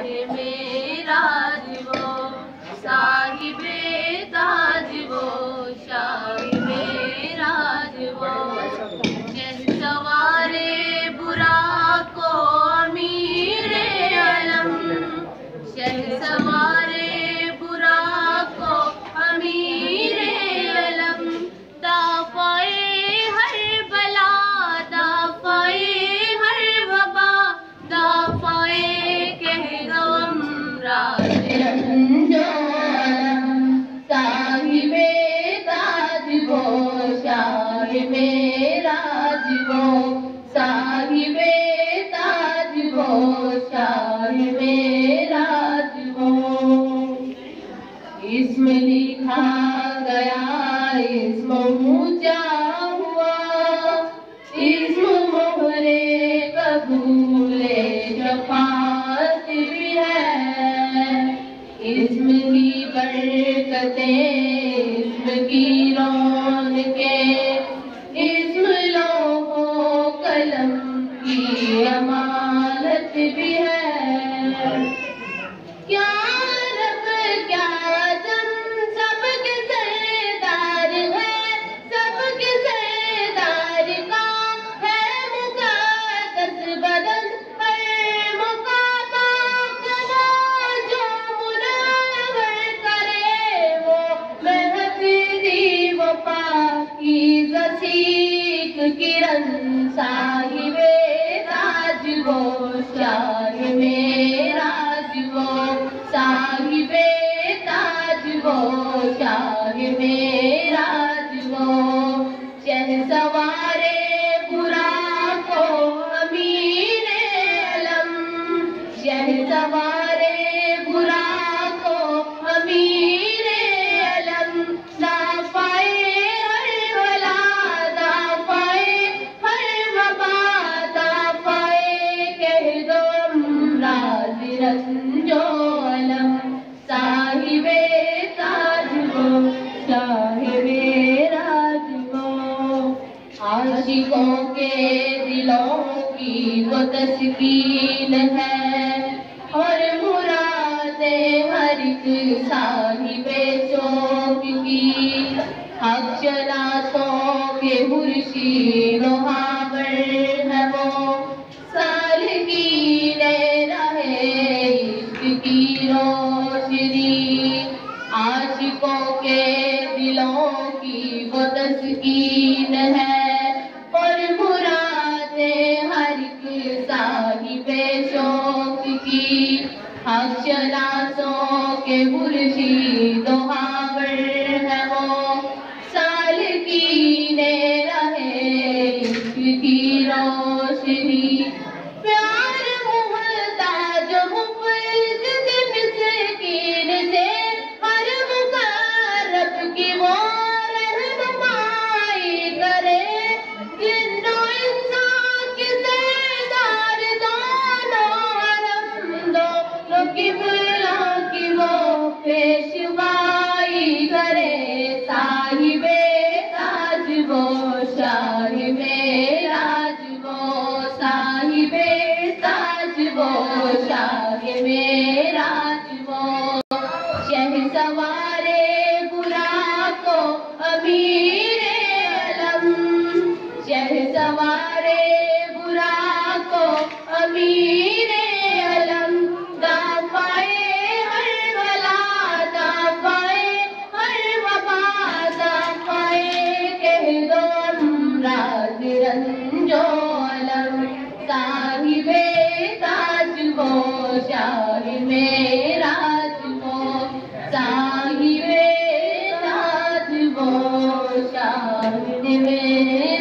मेराज वो साहिबे ताज वो शाह मेराज वो सवारे बुरा को अमीर अलम सवारे बुरा को अमीर अलम दाफ़ाए हर बला दाफ़ाए हर वबा दाफ़ाए कह गम राज रंजो साहिबे ताज वो शाह मेराज वो साहिबे ताज वो शाह मेराज वो इसमें लिखा गया इसमें ऊंचा हुआ इसमें मोहरे कबूले शफाअत भी है इसमें की बरकतें इसमें की रौनकें इसमें लोगों कलम की अमानत भी है। क्या रब क्या जम सबके सरदार है सबके सरदार का है मुक़द्दस बदन हर मुकाम वो जो मुनव्वर करे वो महदी वो पाकीज़ा सीख किरण साहिबे ताज वो शाह मेराज वो साहिबे ताज वो शाह मेराज वो शहसवारे बुरा को अमीर अलम शहसवारे बुरा को अमीर अलम दाफ़ाए हर वला दाफ़ाए हर वबा दाफ़ाए कह दो राज रंजो अलम साहिबे ताज वो शाह मेराज वो आशिकों के दिलों की वो तस्कीन है और मुरादें हर एक साहिबे शौक की हक शनासों के मुर्शीद हावर है वो सालकीने रहे इश्क की रोशनी आशिकों के दिलों की वो तस्कीन है और मुरादें हर एक साहिबे शौक की हक शनासों के मुर्शीद हावर है वो सालकीने रहे इश्क की रोशनी प्यार मुहताज मुफलिस मिस्कीन से हर मुक़र्रब की वो रहनुमाई करे जिन्नो इंसान के सरदार दोनों हरम दोनों किबला की वो पेशवाई करे साहिबे ताज वो शाह मेराज वो साहिबे ताज वो शाह मेराज वो शहसवारे बुरा को अमीर अलम शहसवारे बुरा को अमीर अलम दाफ़ाए हर वला दाफ़ाए हर वबा दाफ़ाए कह दो राज रंजो अलम साहिबे ताज वो शाह मेराज वो साहिबे ताज वो शाह मेराज।